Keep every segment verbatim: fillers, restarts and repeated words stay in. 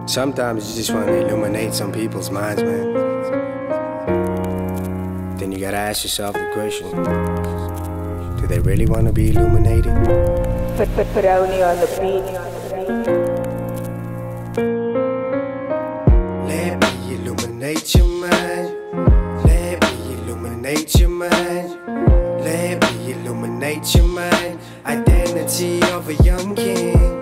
Sometimes you just want to illuminate some people's minds, man. Then you gotta ask yourself the question, do they really want to be illuminated? Put, put, put only on the beat. Let me illuminate your mind. Let me illuminate your mind. Let me illuminate your mind. Identity of a young king.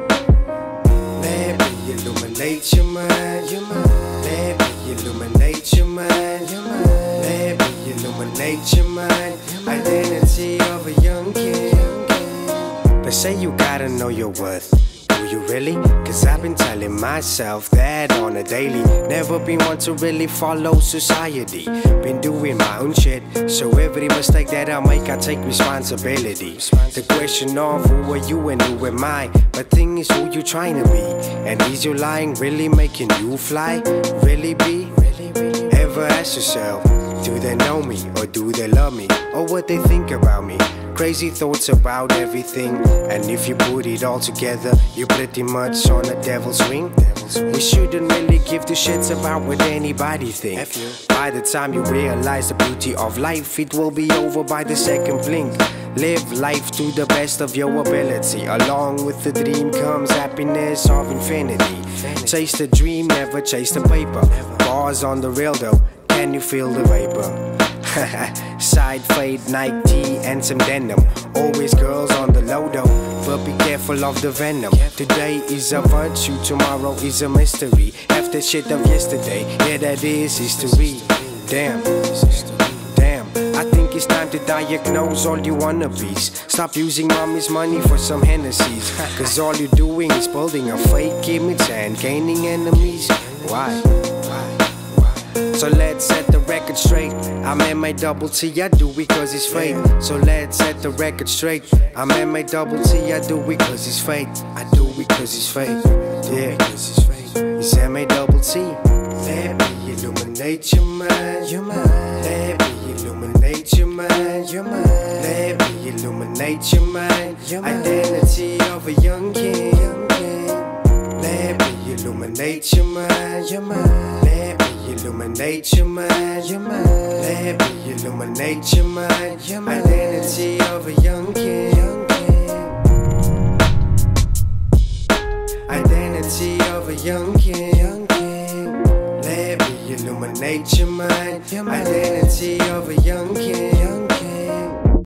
Let me illuminate your mind, your mind. Let me illuminate your mind, your mind. Let me illuminate your mind. Identity of a young king. They say you gotta know your worth. Do you really? Cause I've been telling myself that on a daily. Never been one to really follow society. Been doing my own shit, so every mistake that I make I take responsibility. The question of who are you and who am I? But thing is, who you trying to be? And is your lying really making you fly? Really be? Ever ask yourself, do they know me or do they love me? Or what they think about me? Crazy thoughts about everything, and if you put it all together, you're pretty much on a devil's ring. We shouldn't really give two shits about what anybody thinks. By the time you realize the beauty of life, it will be over by the second blink. Live life to the best of your ability. Along with the dream comes happiness of infinity. Chase the dream, never chase the paper. Bars on the rail though, can you feel the vapor? Side fade, Nike and some denim. Always girls on the low though, but be careful of the venom. Today is a virtue, tomorrow is a mystery. After shit of yesterday, yeah, that is history. Damn, damn, I think it's time to diagnose all you wannabes. Stop using mommy's money for some Hennessy's, cause all you're doing is building a fake image and gaining enemies. Why? So let's set the record straight. I'm M A double T, I do it cause it's fate. So let's set the record straight. I'm M A double T, I do it cause it's fate. I do it cause it's fate. Yeah, it's M A double T. Let me illuminate your mind, your mind. Let me illuminate your mind, your mind. Let me illuminate your mind. Identity of a young king. Let me illuminate your mind, your mind. Let me illuminate your mind, your mind. Let me illuminate your mind, your mind. Identity of a young king. Identity of a young king. Let me illuminate your mind, your mind. Identity of a young king.